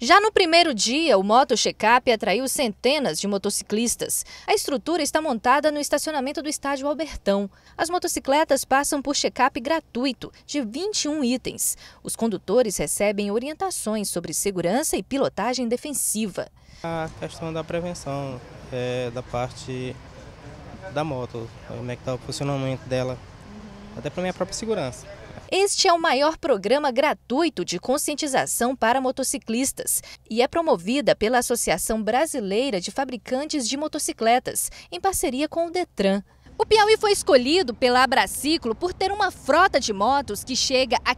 Já no primeiro dia, o Moto Checkup atraiu centenas de motociclistas. A estrutura está montada no estacionamento do estádio Albertão. As motocicletas passam por check-up gratuito de 21 itens. Os condutores recebem orientações sobre segurança e pilotagem defensiva. A questão da prevenção da parte da moto, como é que está o funcionamento dela, até para a minha própria segurança. Este é o maior programa gratuito de conscientização para motociclistas e é promovida pela Associação Brasileira de Fabricantes de Motocicletas, em parceria com o Detran. O Piauí foi escolhido pela Abraciclo por ter uma frota de motos que chega a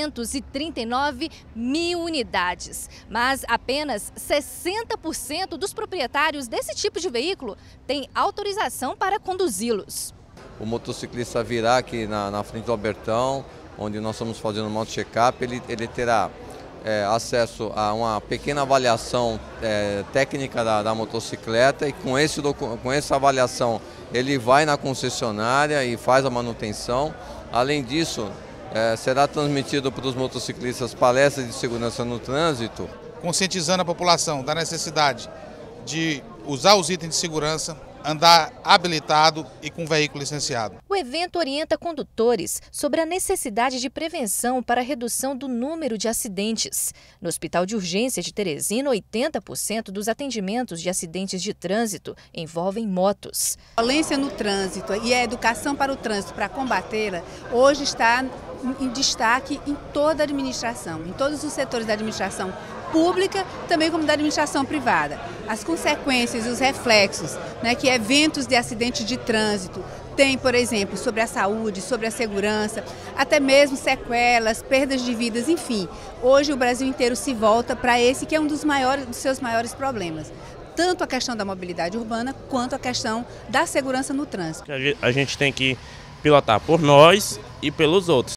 539 mil unidades. Mas apenas 60% dos proprietários desse tipo de veículo têm autorização para conduzi-los. O motociclista virá aqui na frente do Albertão, onde nós estamos fazendo o moto check-up, ele terá acesso a uma pequena avaliação técnica da motocicleta e com essa avaliação ele vai na concessionária e faz a manutenção. Além disso, será transmitido para os motociclistas palestras de segurança no trânsito. Conscientizando a população da necessidade de usar os itens de segurança, andar habilitado e com veículo licenciado. O evento orienta condutores sobre a necessidade de prevenção para a redução do número de acidentes. No Hospital de Urgência de Teresina, 80% dos atendimentos de acidentes de trânsito envolvem motos. A violência no trânsito e a educação para o trânsito para combatê-la hoje está em destaque em toda a administração, em todos os setores da administração pública, também como da administração privada. As consequências e os reflexos que eventos de acidentes de trânsito têm, por exemplo, sobre a saúde, sobre a segurança, até mesmo sequelas, perdas de vidas, enfim. Hoje o Brasil inteiro se volta para esse que é um dos seus maiores problemas. Tanto a questão da mobilidade urbana quanto a questão da segurança no trânsito. A gente tem que pilotar por nós e pelos outros.